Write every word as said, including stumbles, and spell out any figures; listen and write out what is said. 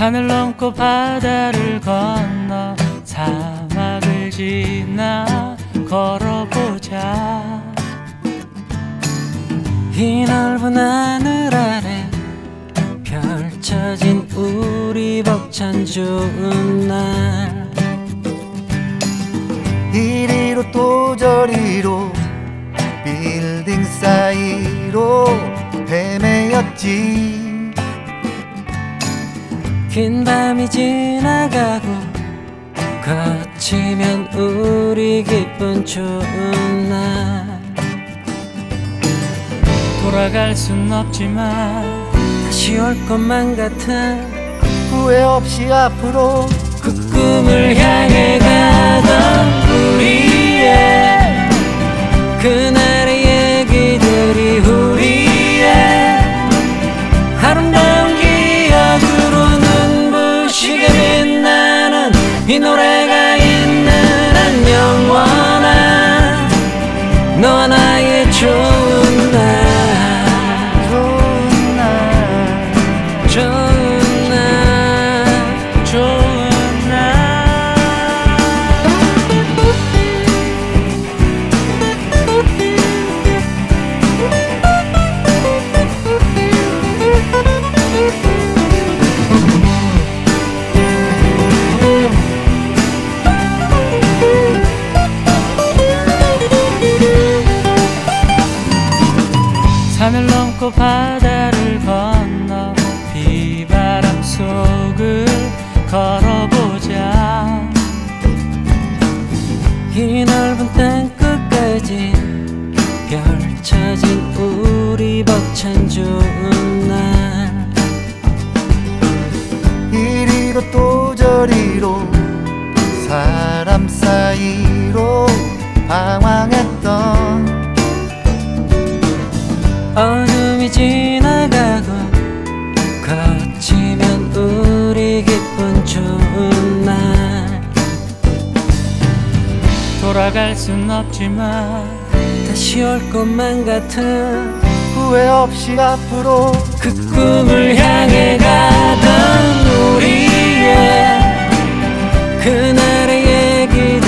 산을 넘고 바다를 건너 사막을 지나 걸어보자. 이 넓은 하늘 아래 펼쳐진 우리 벅찬 좋은 날. 이리로 또 저리로 빌딩 사이로 헤매였지. 긴 밤이 지나가고 거치면 우리 기분 좋은 날. 돌아갈 순 없지만 다시 올 것만 같은 후회 없이 앞으로 그 꿈을 향해 가던 우리의 그날의 얘기들이 우리의 아름다운 기억으로 눈부시게 빛나는 이 노래가 있는 한 영원한 너와 나의 좋은 날. 좋은 날 좋은 날 좋은 산을 넘고 바다를 건너 비바람 속을 걸어보자. 이 넓은 땅 끝까지 펼쳐진 우리 벅찬 좋은 날. 이리로 또 저리로 사람 사이로 방황했던 어둠이 지나가고 거치면 우리 기분 좋은 날. 돌아갈 순 없지만 다시 올 것만 같은 후회 없이 앞으로 그 꿈을 향해 가던 우리의 그날의 얘기